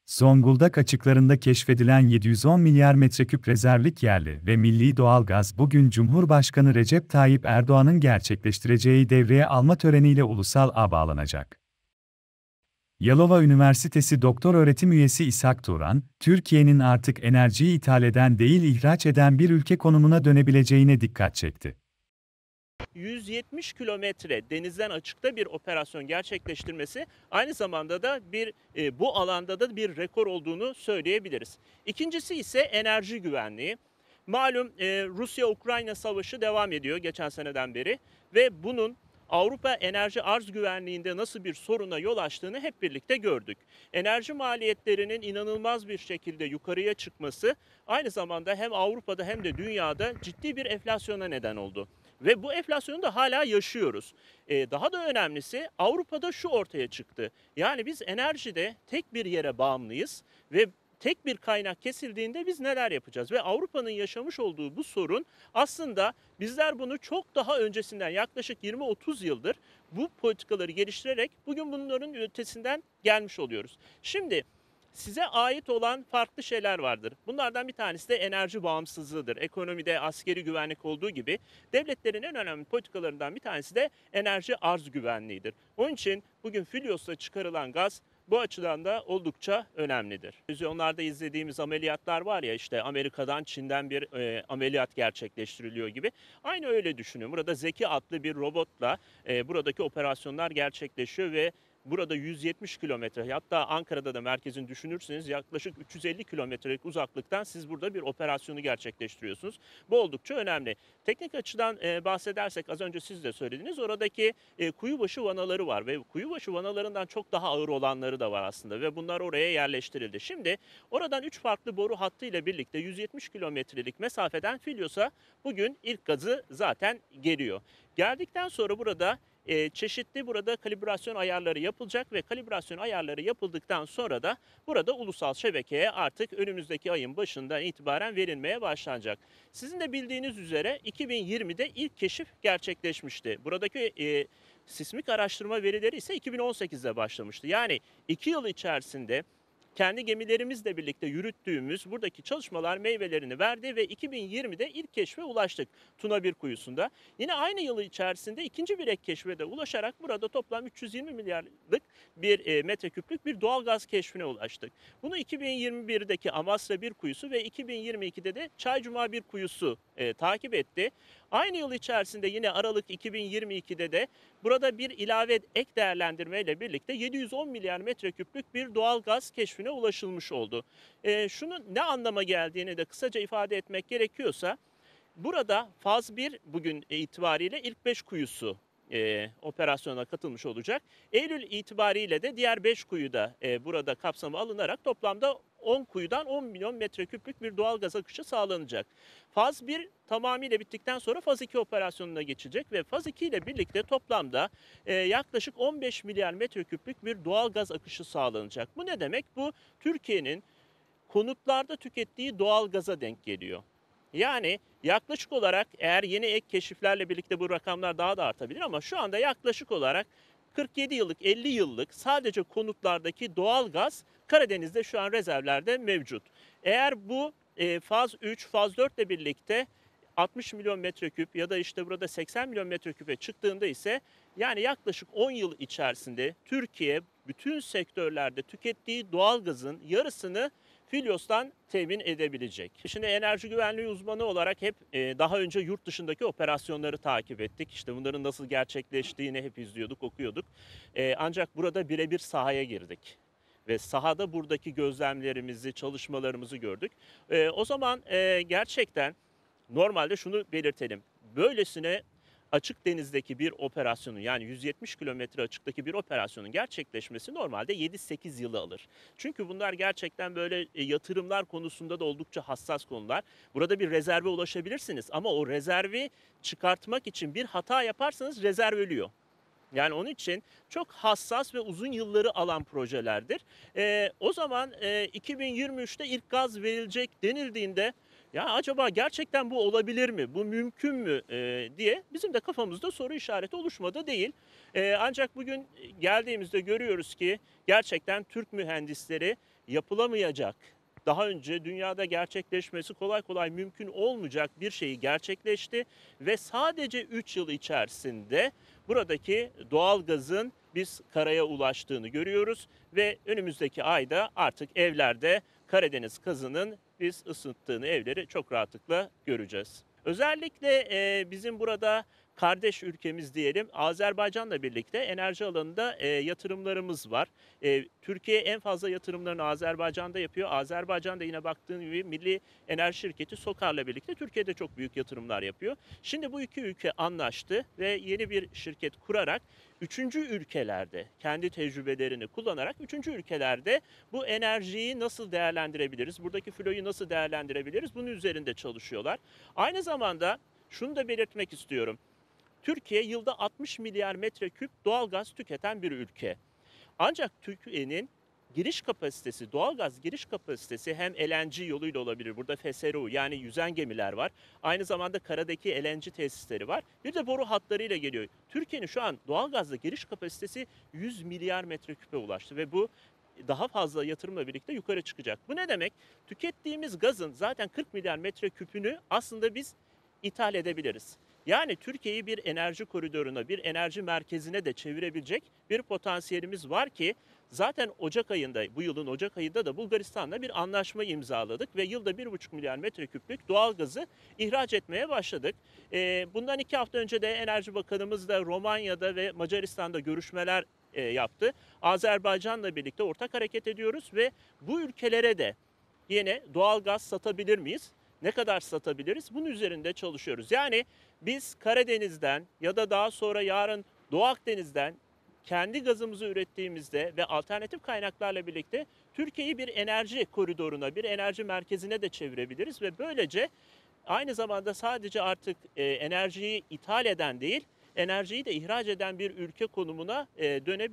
Zonguldak açıklarında keşfedilen 710 milyar metreküp rezervlik yerli ve milli doğalgaz bugün Cumhurbaşkanı Recep Tayyip Erdoğan'ın gerçekleştireceği devreye alma töreniyle ulusal ağ bağlanacak. Yalova Üniversitesi Doktor Öğretim Üyesi İshak Turan, Türkiye'nin artık enerjiyi ithal eden değil ihraç eden bir ülke konumuna dönebileceğine dikkat çekti. 170 kilometre denizden açıkta bir operasyon gerçekleştirmesi aynı zamanda da bu alanda da bir rekor olduğunu söyleyebiliriz. İkincisi ise enerji güvenliği. Malum Rusya-Ukrayna savaşı devam ediyor geçen seneden beri ve bunun Avrupa enerji arz güvenliğinde nasıl bir soruna yol açtığını hep birlikte gördük. Enerji maliyetlerinin inanılmaz bir şekilde yukarıya çıkması aynı zamanda hem Avrupa'da hem de dünyada ciddi bir enflasyona neden oldu. Ve bu enflasyonu da hala yaşıyoruz. Daha da önemlisi Avrupa'da şu ortaya çıktı. Yani biz enerjide tek bir yere bağımlıyız ve tek bir kaynak kesildiğinde biz neler yapacağız? Ve Avrupa'nın yaşamış olduğu bu sorun aslında bizler bunu çok daha öncesinden yaklaşık 20-30 yıldır bu politikaları geliştirerek bugün bunların ötesinden gelmiş oluyoruz. Şimdi size ait olan farklı şeyler vardır. Bunlardan bir tanesi de enerji bağımsızlığıdır. Ekonomide askeri güvenlik olduğu gibi devletlerin en önemli politikalarından bir tanesi de enerji arz güvenliğidir. Onun için bugün Filyos'ta çıkarılan gaz bu açıdan da oldukça önemlidir. Televizyonlarda izlediğimiz ameliyatlar var ya işte Amerika'dan Çin'den bir ameliyat gerçekleştiriliyor gibi. Aynı öyle düşünün. Burada Zeki adlı bir robotla buradaki operasyonlar gerçekleşiyor ve burada 170 kilometre, hatta Ankara'da da merkezini düşünürseniz yaklaşık 350 kilometrelik uzaklıktan siz burada bir operasyonu gerçekleştiriyorsunuz. Bu oldukça önemli. Teknik açıdan bahsedersek az önce siz de söylediniz, oradaki kuyubaşı vanaları var ve kuyubaşı vanalarından çok daha ağır olanları da var aslında ve bunlar oraya yerleştirildi. Şimdi oradan 3 farklı boru hattı ile birlikte 170 kilometrelik mesafeden Filyos'a bugün ilk gazı zaten geliyor. Geldikten sonra burada çeşitli burada kalibrasyon ayarları yapılacak ve kalibrasyon ayarları yapıldıktan sonra da burada ulusal şebekeye artık önümüzdeki ayın başından itibaren verilmeye başlanacak. Sizin de bildiğiniz üzere 2020'de ilk keşif gerçekleşmişti. Buradaki sismik araştırma verileri ise 2018'de başlamıştı. Yani 2 yıl içerisinde kendi gemilerimizle birlikte yürüttüğümüz buradaki çalışmalar meyvelerini verdi ve 2020'de ilk keşfe ulaştık Tuna 1 kuyusunda. Yine aynı yıl içerisinde ikinci bir ek keşfe de ulaşarak burada toplam 320 milyarlık bir metreküplük bir doğal gaz keşfine ulaştık. Bunu 2021'deki Amasra 1 kuyusu ve 2022'de de Çaycuma 1 kuyusu takip etti. Aynı yıl içerisinde yine Aralık 2022'de de burada bir ilave ek değerlendirme ile birlikte 710 milyar metreküplük bir doğal gaz keşfine ulaşılmış oldu. Şunun ne anlama geldiğini de kısaca ifade etmek gerekiyorsa, burada faz 1 bugün itibariyle ilk 5 kuyusu operasyona katılmış olacak. Eylül itibariyle de diğer 5 kuyu da burada kapsama alınarak toplamda 10 kuyudan 10 milyon metreküplük bir doğal gaz akışı sağlanacak. Faz 1 tamamıyla bittikten sonra faz 2 operasyonuna geçilecek ve faz 2 ile birlikte toplamda yaklaşık 15 milyar metreküplük bir doğal gaz akışı sağlanacak. Bu ne demek? Bu Türkiye'nin konutlarda tükettiği doğal gaza denk geliyor. Yani yaklaşık olarak eğer yeni ek keşiflerle birlikte bu rakamlar daha da artabilir ama şu anda yaklaşık olarak 47 yıllık 50 yıllık sadece konutlardaki doğal gaz Karadeniz'de şu an rezervlerde mevcut. Eğer bu faz 3, faz 4 ile birlikte 60 milyon metreküp ya da işte burada 80 milyon metreküpe çıktığında ise yani yaklaşık 10 yıl içerisinde Türkiye bütün sektörlerde tükettiği doğal gazın yarısını Filyos'tan temin edebilecek. Şimdi enerji güvenliği uzmanı olarak hep daha önce yurt dışındaki operasyonları takip ettik. İşte bunların nasıl gerçekleştiğini hep izliyorduk, okuyorduk. Ancak burada birebir sahaya girdik. Ve sahada buradaki gözlemlerimizi, çalışmalarımızı gördük. O zaman gerçekten normalde şunu belirtelim. Böylesine açık denizdeki bir operasyonun, yani 170 kilometre açıktaki bir operasyonun gerçekleşmesi normalde 7-8 yılı alır. Çünkü bunlar gerçekten böyle yatırımlar konusunda da oldukça hassas konular. Burada bir rezerve ulaşabilirsiniz ama o rezervi çıkartmak için bir hata yaparsanız rezerv ölüyor. Yani onun için çok hassas ve uzun yılları alan projelerdir. O zaman 2023'te ilk gaz verilecek denildiğinde ya acaba gerçekten bu olabilir mi? Bu mümkün mü diye bizim de kafamızda soru işareti oluşmadı değil. Ancak bugün geldiğimizde görüyoruz ki gerçekten Türk mühendisleri yapılamayacak, daha önce dünyada gerçekleşmesi kolay kolay mümkün olmayacak bir şeyi gerçekleşti ve sadece 3 yıl içerisinde buradaki doğalgazın biz karaya ulaştığını görüyoruz ve önümüzdeki ayda artık evlerde Karadeniz gazının biz ısıttığını evleri çok rahatlıkla göreceğiz. Özellikle bizim burada kardeş ülkemiz diyelim Azerbaycan'la birlikte enerji alanında yatırımlarımız var. Türkiye en fazla yatırımlarını Azerbaycan'da yapıyor. Azerbaycan'da yine baktığın gibi Milli Enerji Şirketi SOKAR'la birlikte Türkiye'de çok büyük yatırımlar yapıyor. Şimdi bu iki ülke anlaştı ve yeni bir şirket kurarak üçüncü ülkelerde kendi tecrübelerini kullanarak üçüncü ülkelerde bu enerjiyi nasıl değerlendirebiliriz? Buradaki floyu nasıl değerlendirebiliriz? Bunun üzerinde çalışıyorlar. Aynı zamanda şunu da belirtmek istiyorum. Türkiye yılda 60 milyar metreküp doğalgaz tüketen bir ülke. Ancak Türkiye'nin giriş kapasitesi, doğalgaz giriş kapasitesi hem LNG yoluyla olabilir. Burada FSRU yani yüzen gemiler var. Aynı zamanda karadaki LNG tesisleri var. Bir de boru hatlarıyla geliyor. Türkiye'nin şu an doğalgazla giriş kapasitesi 100 milyar metreküpe ulaştı ve bu daha fazla yatırımla birlikte yukarı çıkacak. Bu ne demek? Tükettiğimiz gazın zaten 40 milyar metreküpünü aslında biz ithal edebiliriz. Yani Türkiye'yi bir enerji koridoruna, bir enerji merkezine de çevirebilecek bir potansiyelimiz var ki zaten Ocak ayında, bu yılın Ocak ayında da Bulgaristan'la bir anlaşma imzaladık ve yılda 1,5 milyar metreküplük doğalgazı ihraç etmeye başladık. Bundan 2 hafta önce de Enerji Bakanımız da Romanya'da ve Macaristan'da görüşmeler yaptı. Azerbaycan'la birlikte ortak hareket ediyoruz ve bu ülkelere de yine doğalgaz satabilir miyiz? Ne kadar satabiliriz? Bunun üzerinde çalışıyoruz. Yani biz Karadeniz'den ya da daha sonra yarın Doğu Akdeniz'den kendi gazımızı ürettiğimizde ve alternatif kaynaklarla birlikte Türkiye'yi bir enerji koridoruna, bir enerji merkezine de çevirebiliriz ve böylece aynı zamanda sadece artık enerjiyi ithal eden değil, enerjiyi de ihraç eden bir ülke konumuna dönebiliriz.